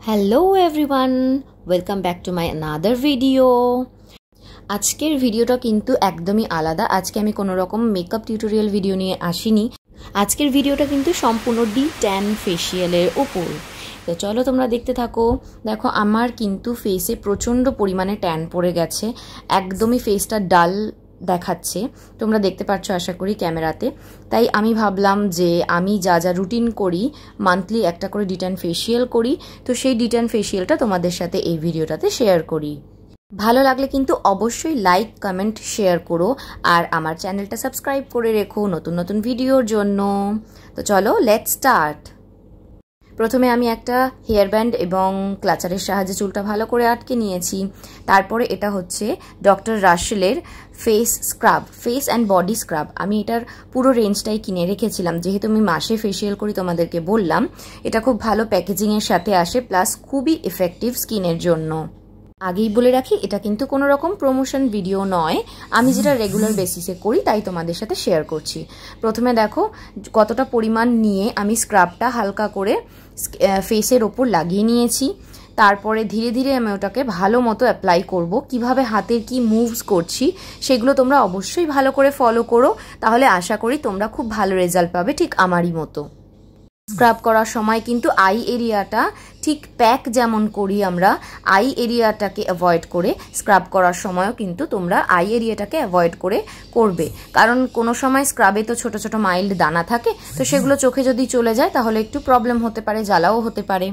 Hello everyone, welcome back to my another video. আজকের ভিডিওটা কিন্তু একদমই আলাদা। আজকে আমি কোনো রকম মেকআপ টিউটোরিয়াল ভিডিও নিয়ে আসিনি। আজকের ভিডিওটা কিন্তু সম্পূর্ণ ডি10 ফেসিয়ালের ওপর। তো চলো তোমরা দেখতে থাকো। দেখো আমার কিন্তু ফেসে প্রচণ্ড পরিমাণে ট্যান পড়ে গেছে, একদমই ফেসটা ডাল দেখাচ্ছে, তোমরা দেখতে পাচ্ছ আশা করি ক্যামেরাতে। তাই আমি ভাবলাম যে আমি যা যা রুটিন করি, মান্থলি একটা করে ডি10 ফেসিয়াল করি, তো সেই ডি10 ফেসিয়ালটা তোমাদের সাথে এই ভিডিওটাতে শেয়ার করি। ভালো লাগলে কিন্তু অবশ্যই লাইক, কমেন্ট, শেয়ার করো আর আমার চ্যানেলটা সাবস্ক্রাইব করে রেখো নতুন নতুন ভিডিওর জন্য। তো চলো লেটস স্টার্ট। প্রথমে আমি একটা হেয়ার ব্যান্ড এবং ক্লাচারের সাহায্যে চুলটা ভালো করে আটকে নিয়েছি। তারপরে এটা হচ্ছে ডক্টর রাশেলের face scrub, face and body scrub. আমি এটার পুরো রেঞ্জটাই কিনে রেখেছিলাম, যেহেতু আমি মাসে ফেসিয়াল করি তোমাদেরকে বললাম। এটা খুব ভালো প্যাকেজিংয়ের সাথে আসে, প্লাস খুবই এফেক্টিভ স্কিনের জন্য। আগেই বলে রাখি, এটা কিন্তু কোনো রকম প্রমোশন ভিডিও নয়, আমি যেটা রেগুলার বেসিসে করি তাই তোমাদের সাথে শেয়ার করছি। প্রথমে দেখো কতটা পরিমাণ নিয়ে আমি স্ক্রাবটা হালকা করে ফেসের ওপর লাগিয়ে নিয়েছি। তারপরে ধীরে ধীরে আমি ওটাকে ভালো মতো অ্যাপ্লাই করব। কিভাবে হাতের কি মুভস করছি সেগুলো তোমরা অবশ্যই ভালো করে ফলো করো, তাহলে আশা করি তোমরা খুব ভালো রেজাল্ট পাবে, ঠিক আমারই মতো। স্ক্রাব করার সময় কিন্তু আই এরিয়াটা ঠিক প্যাক যেমন করি আমরা, আই এরিয়াটাকে অ্যাভয়েড করে স্ক্রাব করার সময়ও কিন্তু তোমরা আই এরিয়াটাকে অ্যাভয়েড করে করবে। কারণ কোনো সময় স্ক্রাবে তো ছোট ছোট মাইল্ড দানা থাকে, তো সেগুলো চোখে যদি চলে যায় তাহলে একটু প্রবলেম হতে পারে, জ্বালাও হতে পারে।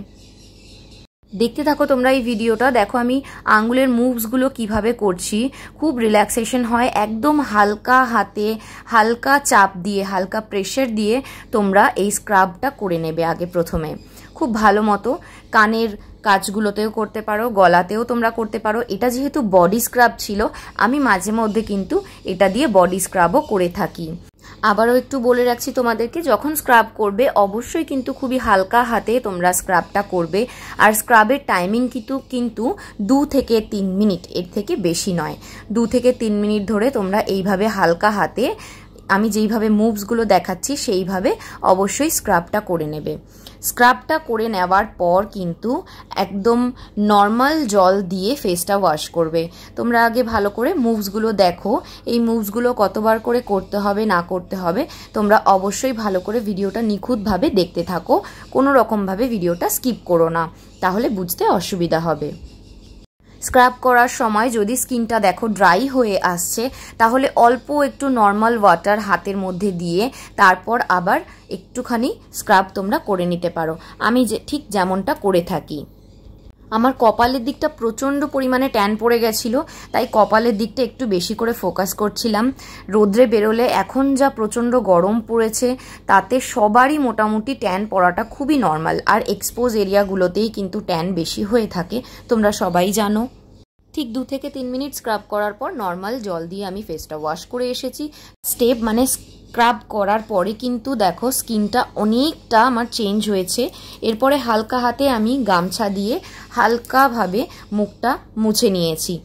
দেখতে থাকো তোমরা এই ভিডিওটা। দেখো আমি আঙ্গুলের মুভসগুলো কিভাবে করছি, খুব রিল্যাক্সেশন হয়। একদম হালকা হাতে, হালকা চাপ দিয়ে, হালকা প্রেশার দিয়ে তোমরা এই স্ক্রাবটা করে নেবে আগে প্রথমে, খুব ভালো মতো। কানের কাজগুলোতেও করতে পারো, গলাতেও তোমরা করতে পারো। এটা যেহেতু বডি স্ক্রাব ছিল, আমি মাঝে মধ্যে কিন্তু এটা দিয়ে বডি স্ক্রাবও করে থাকি। আবারও একটু বলে রাখছি তোমাদেরকে, যখন স্ক্রাব করবে অবশ্যই কিন্তু খুবই হালকা হাতে তোমরা স্ক্রাবটা করবে। আর স্ক্রাবের টাইমিং কিন্তু 2 থেকে 3 মিনিট, এর থেকে বেশি নয়। 2 থেকে 3 মিনিট ধরে তোমরা এইভাবে হালকা হাতে, আমি যেইভাবে মুভসগুলো দেখাচ্ছি সেইভাবে অবশ্যই স্ক্রাবটা করে নেবে। স্ক্রাবটা করে নেওয়ার পর কিন্তু একদম নর্মাল জল দিয়ে ফেসটা ওয়াশ করবে। তোমরা আগে ভালো করে মুভসগুলো দেখো, এই মুভসগুলো কতবার করে করতে হবে না করতে হবে তোমরা অবশ্যই ভালো করে ভিডিওটা নিখুঁতভাবে দেখতে থাকো, কোনো রকমভাবে ভিডিওটা স্কিপ করো না, তাহলে বুঝতে অসুবিধা হবে। স্ক্রাব করার সময় যদি স্কিনটা দেখো ড্রাই হয়ে আসছে, তাহলে অল্প একটু নর্মাল ওয়াটার হাতের মধ্যে দিয়ে তারপর আবার একটুখানি স্ক্রাব তোমরা করে নিতে পারো, আমি ঠিক যেমনটা করে থাকি। আমার কপালের দিকটা প্রচণ্ড পরিমাণে ট্যান পড়ে গেছিলো, তাই কপালের দিকটা একটু বেশি করে ফোকাস করছিলাম। রোদ্রে বেরোলে এখন যা প্রচণ্ড গরম পড়েছে, তাতে সবারই মোটামুটি ট্যান পড়াটা খুবই নর্মাল। আর এক্সপোজ এরিয়াগুলোতেই কিন্তু ট্যান বেশি হয়ে থাকে, তোমরা সবাই জানো। ঠিক 2 থেকে 3 মিনিট স্ক্রাব করার পর নর্মাল জল দিয়ে আমি ফেসটা ওয়াশ করে এসেছি। স্টেপ মানে স্ক্রাব করার পরে কিন্তু দেখো স্কিনটা অনেকটা আমার চেঞ্জ হয়েছে। এরপরে হালকা হাতে আমি গামছা দিয়ে হালকাভাবে মুখটা মুছে নিয়েছি।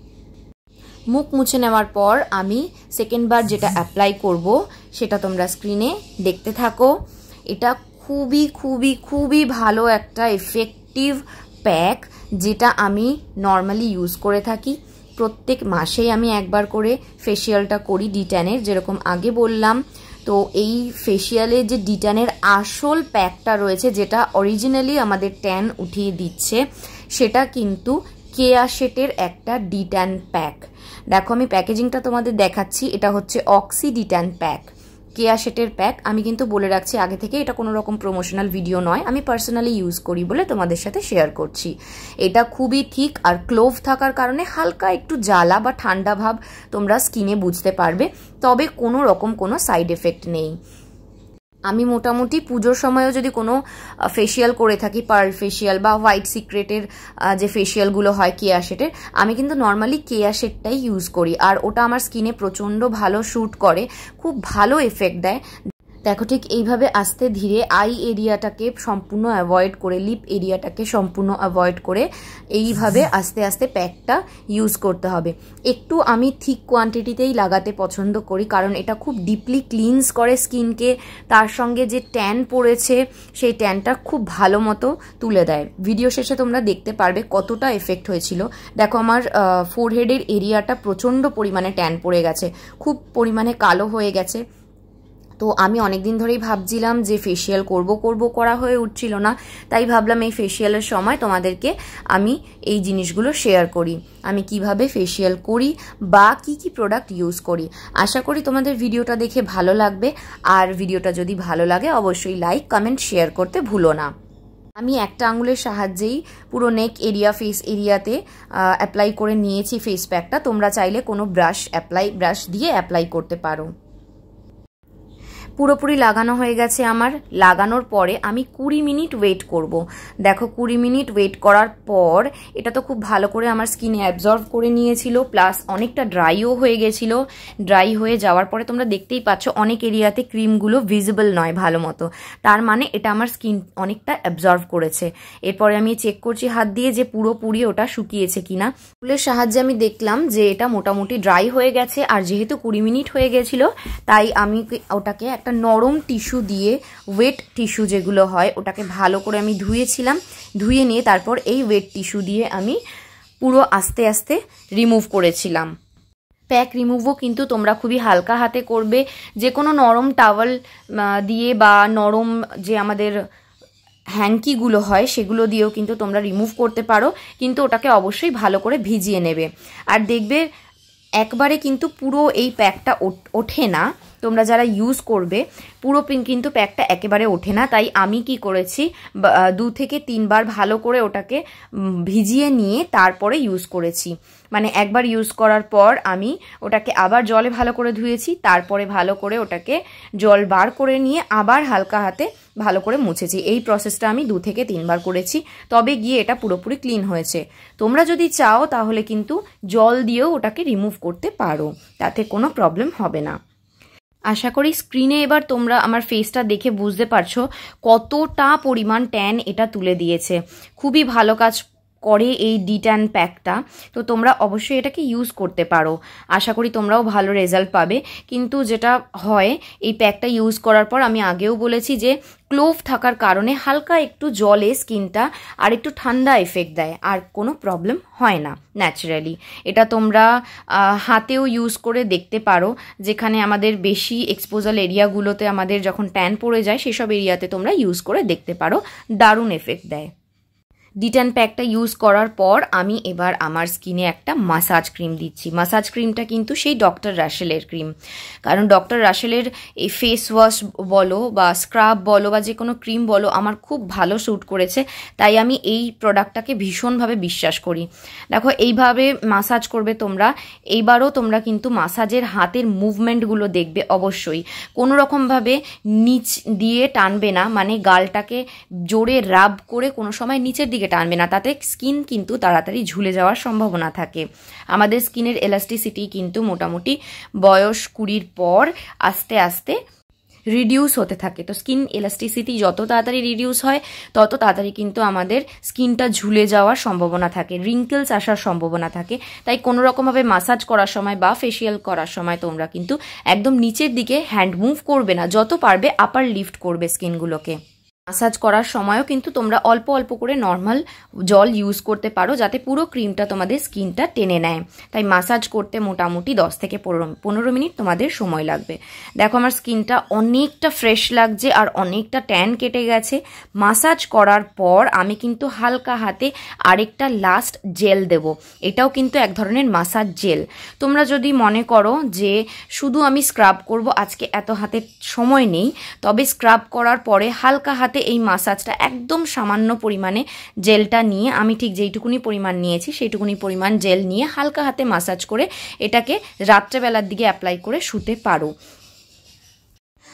মুখ মুছে নেওয়ার পর আমি সেকেন্ড বার যেটা অ্যাপ্লাই করব সেটা তোমরা স্ক্রিনে দেখতে থাকো। এটা খুবই খুবই খুবই ভালো একটা এফেক্টিভ প্যাক, যেটা আমি নর্মালি ইউজ করে থাকি। প্রত্যেক মাসেই আমি একবার করে ফেসিয়ালটা করি ডি10-এর, যেরকম আগে বললাম। তো এই ফেসিয়ালে যে ডি10-এর আসল প্যাকটা রয়েছে, যেটা অরিজিনালি আমাদের ট্যান উঠিয়ে দিচ্ছে, সেটা কিন্তু কেয়া শেটের একটা ডি10 প্যাক। দেখো আমি প্যাকেজিংটা তোমাদের দেখাচ্ছি, এটা হচ্ছে অক্সি ডি10 প্যাক, কেয়া শেটের প্যাক। আমি কিন্তু বলে রাখছি আগে থেকে, এটা কোনো রকম প্রমোশনাল ভিডিও নয়, আমি পার্সোনালি ইউজ করি বলে তোমাদের সাথে শেয়ার করছি। এটা খুবই থিক আর ক্লোভ থাকার কারণে হালকা একটু জ্বালা বা ঠান্ডা ভাব তোমরা স্কিনে বুঝতে পারবে, তবে কোনো রকম কোনো সাইড এফেক্ট নেই। আমি মোটামুটি পুজোর সময়ও যদি কোনো ফেসিয়াল করে থাকি, পার্ল ফেসিয়াল বা হোয়াইট সিক্রেটের যে ফেসিয়ালগুলো হয় কেয়া শেটের, আমি কিন্তু নর্মালি কেয়া শেটটাই ইউজ করি। আর ওটা আমার স্কিনে প্রচণ্ড ভালো শ্যুট করে, খুব ভালো এফেক্ট দেয়। দেখো ঠিক এইভাবে আস্তে ধীরে আই এরিয়াটাকে সম্পূর্ণ অ্যাভয়েড করে, লিপ এরিয়াটাকে সম্পূর্ণ অ্যাভয়েড করে এইভাবে আস্তে আস্তে প্যাকটা ইউজ করতে হবে। একটু আমি থিক কোয়ান্টিটিতেই লাগাতে পছন্দ করি, কারণ এটা খুব ডিপলি ক্লিনস করে স্কিনকে, তার সঙ্গে যে ট্যান পড়েছে সেই ট্যানটা খুব ভালো মতো তুলে দেয়। ভিডিও শেষে তোমরা দেখতে পারবে কতটা এফেক্ট হয়েছিল। দেখো আমার ফোরহেডের এরিয়াটা প্রচণ্ড পরিমাণে ট্যান পড়ে গেছে, খুব পরিমাণে কালো হয়ে গেছে। তো আমি অনেক দিন ধরেই ভাবছিলাম যে ফেসিয়াল করব করা হয়ে উঠছিল না, তাই ভাবলাম এই ফেসিয়ালের সময় তোমাদেরকে আমি এই জিনিসগুলো শেয়ার করি, আমি কিভাবে ফেসিয়াল করি বা কি কি প্রোডাক্ট ইউজ করি। আশা করি তোমাদের ভিডিওটা দেখে ভালো লাগবে, আর ভিডিওটা যদি ভালো লাগে অবশ্যই লাইক, কমেন্ট, শেয়ার করতে ভুলো না। আমি একটা আঙুলের সাহায্যেই পুরো নেক এরিয়া, ফেস এরিয়াতে অ্যাপ্লাই করে নিয়েছি ফেস প্যাকটা। তোমরা চাইলে কোনো ব্রাশ দিয়ে অ্যাপ্লাই করতে পারো। পুরোপুরি লাগানো হয়ে গেছে আমার। লাগানোর পরে আমি 20 মিনিট ওয়েট করব। দেখো 20 মিনিট ওয়েট করার পর এটা তো খুব ভালো করে আমার স্কিনে অ্যাবজর্ব করে নিয়েছিল, প্লাস অনেকটা ড্রাইও হয়ে গেছিলো। ড্রাই হয়ে যাওয়ার পরে তোমরা দেখতেই পাচ্ছ অনেক এরিয়াতে ক্রিমগুলো ভিজিবল নয় ভালো মতো, তার মানে এটা আমার স্কিন অনেকটা অ্যাবজর্ব করেছে। এরপরে আমি চেক করছি হাত দিয়ে যে পুরোপুরি ওটা শুকিয়েছে কিনা। ফুলের সাহায্যে আমি দেখলাম যে এটা মোটামুটি ড্রাই হয়ে গেছে, আর যেহেতু 20 মিনিট হয়ে গেছিলো তাই আমি ওটাকে একটা নরম টিস্যু দিয়ে, ওয়েট টিস্যু যেগুলো হয়, ওটাকে ভালো করে আমি ধুয়েছিলাম। ধুয়ে নিয়ে তারপর এই ওয়েট টিস্যু দিয়ে আমি পুরো আস্তে আস্তে রিমুভ করেছিলাম। প্যাক রিমুভও কিন্তু তোমরা খুবই হালকা হাতে করবে, যে কোনো নরম টাওয়াল দিয়ে বা নরম যে আমাদের হ্যাঙ্কিগুলো হয় সেগুলো দিয়েও কিন্তু তোমরা রিমুভ করতে পারো, কিন্তু ওটাকে অবশ্যই ভালো করে ভিজিয়ে নেবে। আর দেখবে একবারে কিন্তু পুরো এই প্যাকটা ওঠে না, তোমরা যারা ইউজ করবে পুরো কিন্তু প্যাকটা একেবারে ওঠে না। তাই আমি কি করেছি, 2 থেকে 3 বার ভালো করে ওটাকে ভিজিয়ে নিয়ে তারপরে ইউজ করেছি। মানে একবার ইউজ করার পর আমি ওটাকে আবার জলে ভালো করে ধুয়েছি, তারপরে ভালো করে ওটাকে জল বার করে নিয়ে আবার হালকা হাতে ভালো করে মুছেছি। এই প্রসেসটা আমি 2 থেকে 3 বার করেছি, তবে গিয়ে এটা পুরোপুরি ক্লিন হয়েছে। তোমরা যদি চাও তাহলে কিন্তু জল দিয়েও ওটাকে রিমুভ করতে পারো, তাতে কোনো প্রবলেম হবে না। আশা করি স্ক্রিনে এবার তোমরা আমার ফেসটা দেখে বুঝতে পারছো কতটা পরিমাণ ট্যান এটা তুলে দিয়েছে। খুবই ভালো কাজ করে এই ডিট্যান প্যাকটা, তো তোমরা অবশ্যই এটাকে ইউজ করতে পারো। আশা করি তোমরাও ভালো রেজাল্ট পাবে। কিন্তু যেটা হয় এই প্যাকটা ইউজ করার পর, আমি আগেও বলেছি যে ক্লোভ থাকার কারণে হালকা একটু জলে স্কিনটা আর একটু ঠান্ডা এফেক্ট দেয়, আর কোনো প্রবলেম হয় না ন্যাচারালি। এটা তোমরা হাতেও ইউজ করে দেখতে পারো, যেখানে আমাদের বেশি এক্সপোজাল এরিয়াগুলোতে আমাদের যখন ট্যান পড়ে যায় সেসব এরিয়াতে তোমরা ইউজ করে দেখতে পারো, দারুণ এফেক্ট দেয়। ডিট্যান প্যাকটা ইউজ করার পর আমি এবার আমার স্কিনে একটা মাসাজ ক্রিম দিচ্ছি। মাসাজ ক্রিমটা কিন্তু সেই ডক্টর রাশেলের ক্রিম, কারণ ডক্টর রাশেলের এই ফেস ওয়াশ বলো বা স্ক্রাব বলো বা যে কোনো ক্রিম বলো আমার খুব ভালো স্যুট করেছে, তাই আমি এই প্রোডাক্টটাকে ভীষণভাবে বিশ্বাস করি। দেখো এইভাবে মাসাজ করবে তোমরা। এইবারও তোমরা কিন্তু মাসাজের হাতের মুভমেন্টগুলো দেখবে অবশ্যই, কোনো রকমভাবে নিচ দিয়ে টানবে না, মানে গালটাকে জোরে রাব করে কোনো সময় নিচের দিকে টানবে না, তাতে স্কিন কিন্তু তাড়াতাড়ি ঝুলে যাওয়ার সম্ভাবনা থাকে। আমাদের স্কিনের এলাস্টিসিটি কিন্তু মোটামুটি বয়স 20-র পর আস্তে আস্তে রিডিউস হতে থাকে। তো স্কিন এলাস্টিসিটি যত তাড়াতাড়ি রিডিউস হয় তত তাড়াতাড়ি কিন্তু আমাদের স্কিনটা ঝুলে যাওয়ার সম্ভাবনা থাকে, রিঙ্কেলস আসার সম্ভাবনা থাকে। তাই কোনো রকমভাবে মাসাজ করার সময় বা ফেসিয়াল করার সময় তোমরা কিন্তু একদম নিচের দিকে হ্যান্ড মুভ করবে না, যত পারবে আপার লিফট করবে স্কিনগুলোকে। মাসাজ করার সময়ও কিন্তু তোমরা অল্প অল্প করে নর্মাল জল ইউজ করতে পারো, যাতে পুরো ক্রিমটা তোমাদের স্কিনটা টেনে নেয়। তাই মাসাজ করতে মোটামুটি 10 থেকে 15 মিনিট তোমাদের সময় লাগবে। দেখো আমার স্কিনটা অনেকটা ফ্রেশ লাগছে আর অনেকটা ট্যান কেটে গেছে। মাসাজ করার পর আমি কিন্তু হালকা হাতে আরেকটা লাস্ট জেল দেব। এটাও কিন্তু এক ধরনের মাসাজ জেল। তোমরা যদি মনে করো যে শুধু আমি স্ক্রাব করব, আজকে এত হাতে সময় নেই, তবে স্ক্রাব করার পরে হালকা হাতে এই মাসাজটা একদম সামান্য পরিমাণে জেলটা নিয়ে, আমি ঠিক যেইটুকুনি পরিমাণ নিয়েছি সেইটুকুনি পরিমাণ জেল নিয়ে হালকা হাতে মাসাজ করে এটাকে রাত্রেবেলার দিকে অ্যাপ্লাই করে শুতে পারো।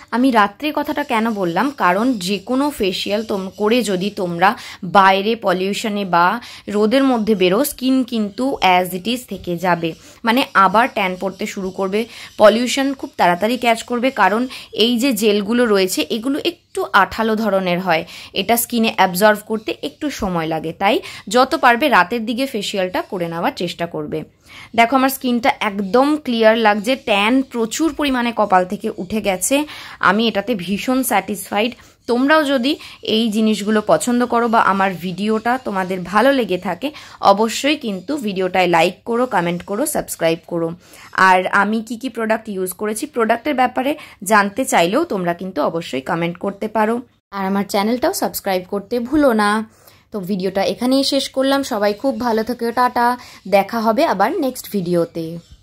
আমি রাত্রে কথাটা কেন বললাম, কারণ যে কোনো ফেসিয়াল করে যদি তোমরা বাইরে পলিউশনে বা রোদের মধ্যে বেরো, স্কিন কিন্তু অ্যাজ ইট ইজ থেকে যাবে, মানে আবার ট্যান পড়তে শুরু করবে, পলিউশন খুব তাড়াতাড়ি ক্যাচ করবে। কারণ এই যে জেলগুলো রয়েছে এগুলো একটু আঠালো ধরনের হয়, এটা স্কিনে অ্যাবজর্ভ করতে একটু সময় লাগে, তাই যত পারবে রাতের দিকে ফেসিয়ালটা করে নেওয়ার চেষ্টা করবে। দেখো আমার স্কিনটা একদম ক্লিয়ার লাগছে, ট্যান প্রচুর পরিমাণে কপাল থেকে উঠে গেছে, আমি এটাতে ভীষণ স্যাটিসফাইড। তোমরাও যদি এই জিনিসগুলো পছন্দ করো বা আমার ভিডিওটা তোমাদের ভালো লেগে থাকে, অবশ্যই কিন্তু ভিডিওটায় লাইক করো, কমেন্ট করো, সাবস্ক্রাইব করো। আর আমি কি কি প্রোডাক্ট ইউজ করেছি, প্রোডাক্টের ব্যাপারে জানতে চাইলেও তোমরা কিন্তু অবশ্যই কমেন্ট করতে পারো। আর আমার চ্যানেলটাও সাবস্ক্রাইব করতে ভুলো না। তো ভিডিওটা এখানেই শেষ করলাম, সবাই খুব ভালো থেকো, টাটা, দেখা হবে আবার নেক্সট ভিডিওতে।